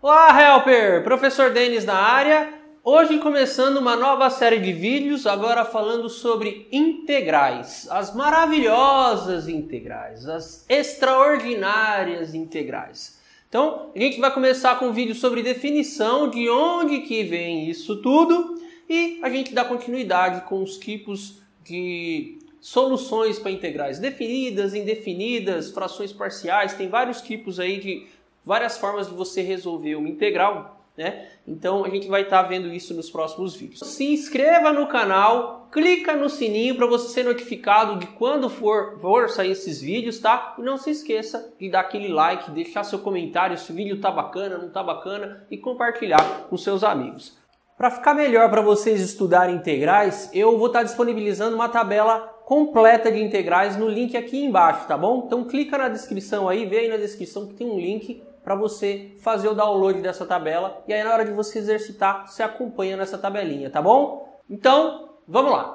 Olá, Helper! Professor Denis na área. Hoje começando uma nova série de vídeos, agora falando sobre integrais. As maravilhosas integrais, as extraordinárias integrais. Então, a gente vai começar com um vídeo sobre definição, de onde que vem isso tudo, e a gente dá continuidade com os tipos de soluções para integrais definidas, indefinidas, frações parciais. Tem vários tipos aí de várias formas de você resolver uma integral, né? Então a gente vai estar vendo isso nos próximos vídeos. Se inscreva no canal, clica no sininho para você ser notificado de quando for sair esses vídeos, tá? E não se esqueça de dar aquele like, deixar seu comentário se o vídeo tá bacana, não tá bacana e compartilhar com seus amigos. Para ficar melhor para vocês estudarem integrais, eu vou estar disponibilizando uma tabela completa de integrais no link aqui embaixo, tá bom? Então clica na descrição aí, vê aí na descrição que tem um link para você fazer o download dessa tabela e aí na hora de você exercitar, você acompanha nessa tabelinha, tá bom? Então, vamos lá!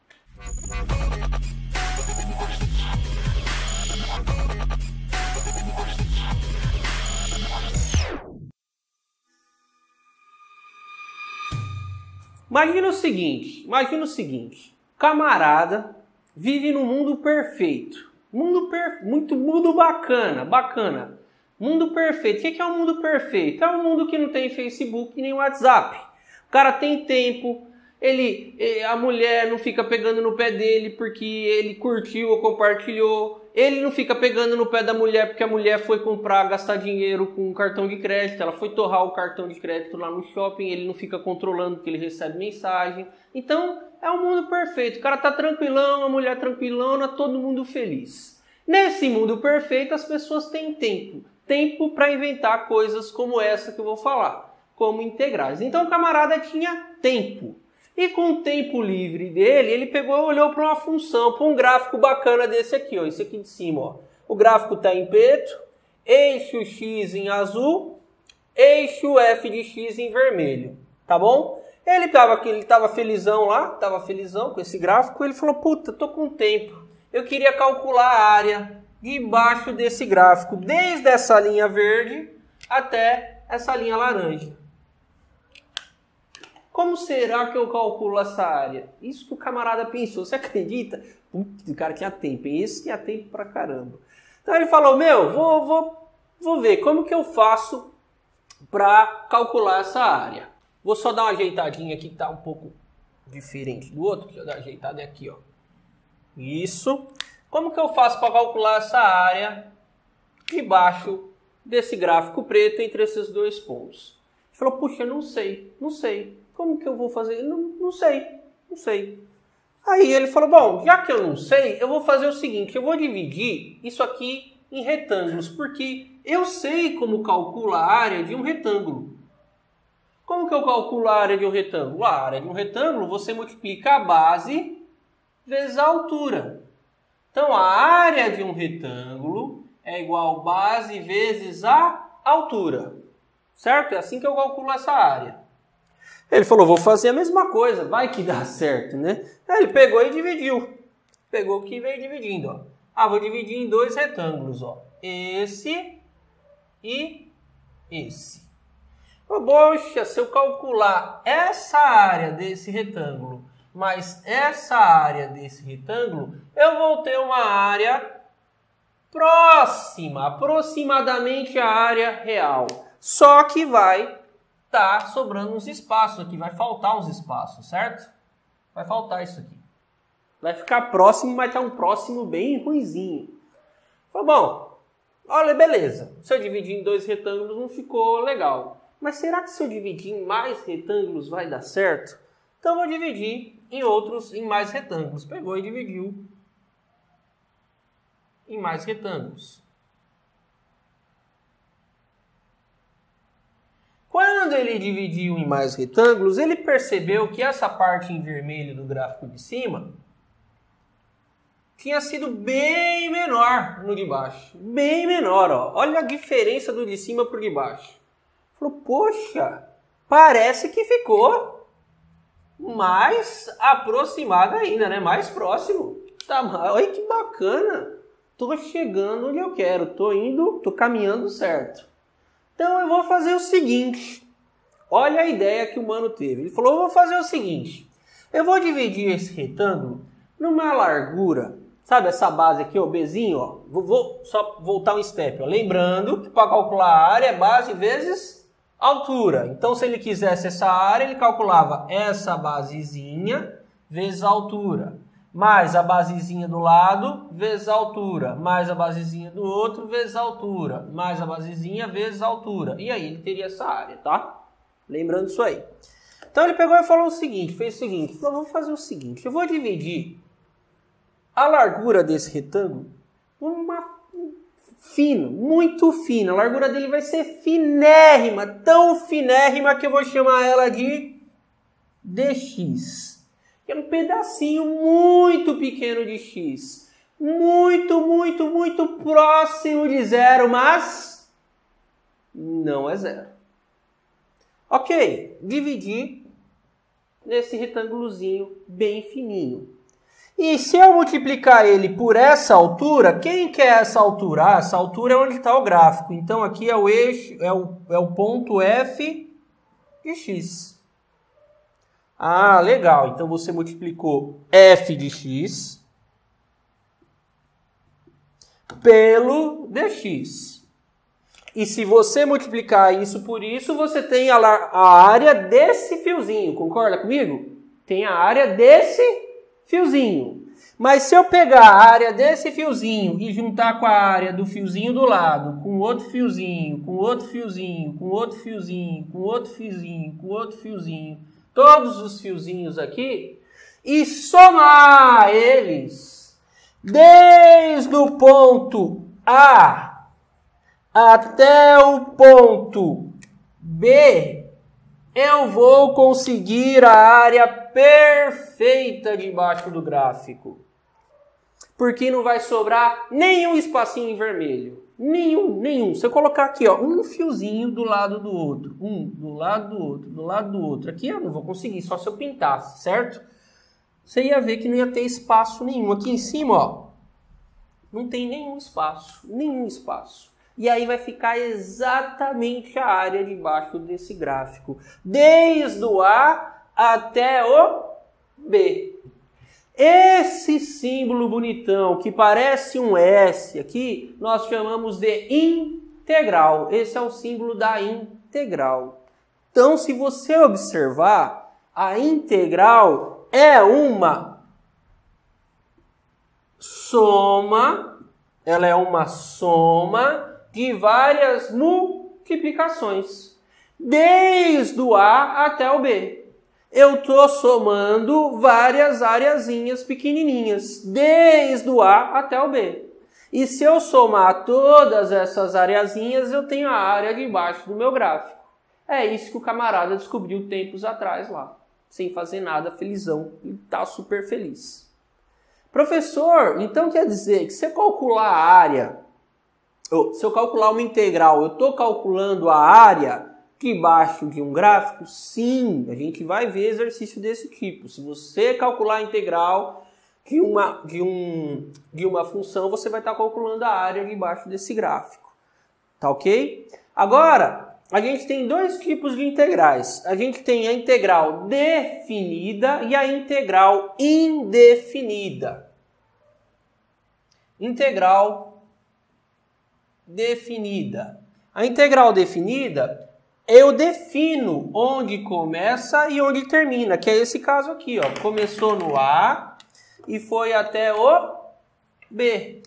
Imagina o seguinte, camarada vive num mundo perfeito, mundo bacana. Mundo perfeito. O que é um mundo perfeito? É um mundo que não tem Facebook nem WhatsApp. O cara tem tempo, a mulher não fica pegando no pé dele porque ele curtiu ou compartilhou. Ele não fica pegando no pé da mulher porque a mulher foi gastar dinheiro com um cartão de crédito. Ela foi torrar o cartão de crédito lá no shopping. Ele não fica controlando porque ele recebe mensagem. Então, é um mundo perfeito. O cara tá tranquilão, a mulher tranquilona, todo mundo feliz. Nesse mundo perfeito, as pessoas têm tempo para inventar coisas como essa que eu vou falar, como integrais. Então o camarada tinha tempo. E com o tempo livre dele, ele pegou e olhou para uma função, para um gráfico bacana desse aqui, ó, esse aqui de cima, ó. O gráfico está em preto, eixo X em azul, eixo F de X em vermelho, tá bom? Ele estava felizão lá, com esse gráfico, ele falou, puta, tô com tempo, eu queria calcular a área debaixo desse gráfico, desde essa linha verde até essa linha laranja. Como será que eu calculo essa área? Isso que o camarada pensou, você acredita? Putz, o cara tinha tempo, hein? Esse tinha tempo pra caramba. Então ele falou, vou ver como que eu faço para calcular essa área. Vou só dar uma ajeitadinha aqui que tá um pouco diferente do outro. Deixa eu dar uma ajeitada aqui, ó. Isso. Como que eu faço para calcular essa área debaixo desse gráfico preto entre esses dois pontos? Ele falou, puxa, não sei. Como que eu vou fazer? Não sei. Aí ele falou, bom, já que eu não sei, eu vou fazer o seguinte, eu vou dividir isso aqui em retângulos, porque eu sei como calcula a área de um retângulo. Como que eu calculo a área de um retângulo? A área de um retângulo, você multiplica a base vezes a altura. Então, a área de um retângulo é igual a base vezes a altura. Certo? É assim que eu calculo essa área. Ele falou, vou fazer a mesma coisa, vai que dá certo, né? Aí ele pegou e dividiu. Pegou o que veio dividindo, ó. Ah, vou dividir em dois retângulos, ó. Esse e esse. Poxa, se eu calcular essa área desse retângulo mais essa área desse retângulo, eu vou ter uma área próxima, aproximadamente a área real. Só que vai estar sobrando uns espaços aqui, vai faltar uns espaços, certo? Vai faltar isso aqui. Vai ficar próximo, mas tá um próximo bem ruinzinho. Falei, bom, olha, beleza. Se eu dividir em dois retângulos não ficou legal. Mas será que se eu dividir em mais retângulos vai dar certo? Então eu vou dividir em mais retângulos. Pegou e dividiu em mais retângulos. Quando ele dividiu em mais retângulos, ele percebeu que essa parte em vermelho do gráfico de cima tinha sido bem menor no de baixo. Bem menor, ó. Olha a diferença do de cima para o de baixo. Falou, poxa, parece que ficou mais aproximado ainda, né? Mais próximo. Tá, olha que bacana. Tô chegando onde eu quero. Tô caminhando certo. Então eu vou fazer o seguinte. Olha a ideia que o mano teve. Ele falou, eu vou fazer o seguinte. Eu vou dividir esse retângulo numa largura. Sabe essa base aqui, ó, Bzinho, ó. Vou só voltar um step, ó. Lembrando que para calcular a área é base vezes altura. Então, se ele quisesse essa área, ele calculava essa basezinha vezes a altura. Mais a basezinha do lado vezes a altura. Mais a basezinha do outro vezes a altura. Mais a basezinha vezes a altura. E aí ele teria essa área, tá? Lembrando isso aí. Então ele pegou e falou o seguinte, fez o seguinte. Falou, vamos fazer o seguinte. Eu vou dividir a largura desse retângulo muito fina. A largura dele vai ser finérrima, tão finérrima que eu vou chamar ela de dx. Que é um pedacinho muito pequeno de x. Muito próximo de zero, mas não é zero. Ok, dividir nesse retângulozinho bem fininho. E se eu multiplicar ele por essa altura, quem que é essa altura? Ah, essa altura é onde está o gráfico. Então aqui é o eixo, é o ponto F de x. Ah, legal. Então você multiplicou F de x pelo dx. E se você multiplicar isso por isso, você tem a área desse fiozinho. Concorda comigo? Tem a área desse fiozinho. Mas se eu pegar a área desse fiozinho e juntar com a área do fiozinho do lado, com outro fiozinho, com outro fiozinho, com outro fiozinho, com outro fiozinho, com outro fiozinho, todos os fiozinhos aqui, e somar eles desde o ponto A até o ponto B, eu vou conseguir a área perfeita debaixo do gráfico. Porque não vai sobrar nenhum espacinho em vermelho. Nenhum. Se eu colocar aqui, ó, um fiozinho do lado do outro. Um do lado do outro, do lado do outro. Aqui eu não vou conseguir, só se eu pintasse, certo? Você ia ver que não ia ter espaço nenhum. Aqui em cima, ó, não tem nenhum espaço. E aí vai ficar exatamente a área debaixo desse gráfico. Desde o A até o B. Esse símbolo bonitão que parece um S aqui, nós chamamos de integral. Esse é o símbolo da integral. Então, se você observar, a integral é uma soma, ela é uma soma de várias multiplicações, desde o A até o B. Eu estou somando várias areazinhas pequenininhas, desde o A até o B. E se eu somar todas essas areazinhas, eu tenho a área debaixo do meu gráfico. É isso que o camarada descobriu tempos atrás lá, sem fazer nada, felizão, e está super feliz. Professor, então quer dizer que se eu calcular a área, se eu calcular uma integral, eu estou calculando a área debaixo de um gráfico? Sim, a gente vai ver exercício desse tipo. Se você calcular a integral de uma função, você vai estar calculando a área debaixo desse gráfico. Tá ok? Agora, a gente tem dois tipos de integrais. A gente tem a integral definida e a integral indefinida. Integral definida. A integral definida, eu defino onde começa e onde termina, que é esse caso aqui, ó. Começou no A e foi até o B.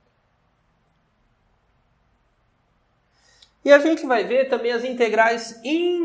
E a gente vai ver também as integrais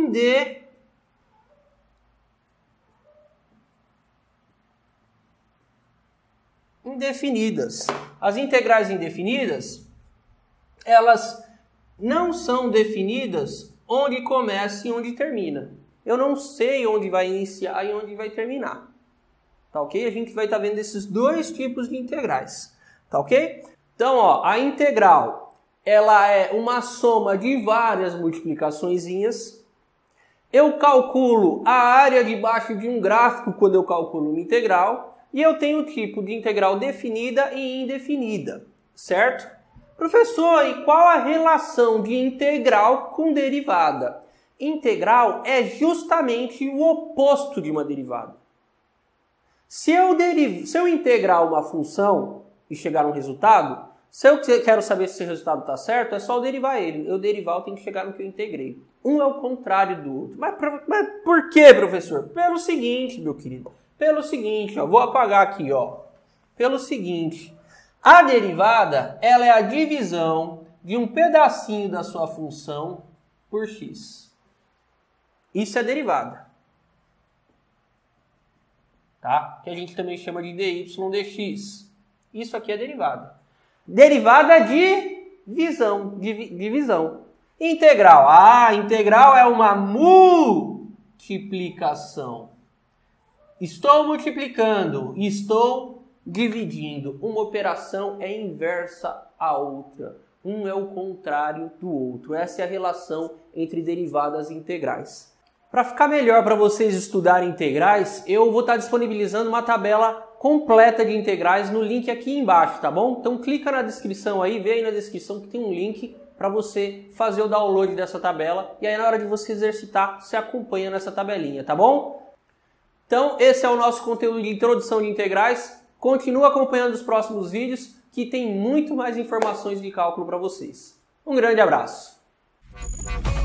indefinidas. As integrais indefinidas, elas não são definidas onde começa e onde termina. Eu não sei onde vai iniciar e onde vai terminar. Tá ok? A gente vai estar vendo esses dois tipos de integrais. Tá ok? Então, ó, a integral, ela é uma soma de várias multiplicaçõezinhas. Eu calculo a área debaixo de um gráfico quando eu calculo uma integral. E eu tenho o tipo de integral definida e indefinida. Certo? Professor, e qual a relação de integral com derivada? Integral é justamente o oposto de uma derivada. Se eu integrar uma função e chegar a um resultado, se eu quero saber se esse resultado está certo, é só eu derivar ele. Eu derivar, eu tenho que chegar no que eu integrei. Um é o contrário do outro. Mas por quê, professor? Pelo seguinte, meu querido. Pelo seguinte, ó, vou apagar aqui, ó. Pelo seguinte, a derivada, ela é a divisão de um pedacinho da sua função por x. Isso é derivada. Tá? Que a gente também chama de dy dx. Isso aqui é derivada. Derivada de divisão. Integral. Ah, integral é uma multiplicação. Estou multiplicando, estou dividindo. Uma operação é inversa à outra. Um é o contrário do outro. Essa é a relação entre derivadas e integrais. Para ficar melhor para vocês estudarem integrais, eu vou estar disponibilizando uma tabela completa de integrais no link aqui embaixo, tá bom? Então clica na descrição aí, vê aí na descrição que tem um link para você fazer o download dessa tabela e aí na hora de você exercitar, você acompanha nessa tabelinha, tá bom? Então esse é o nosso conteúdo de introdução de integrais. Continua acompanhando os próximos vídeos que tem muito mais informações de cálculo para vocês. Um grande abraço!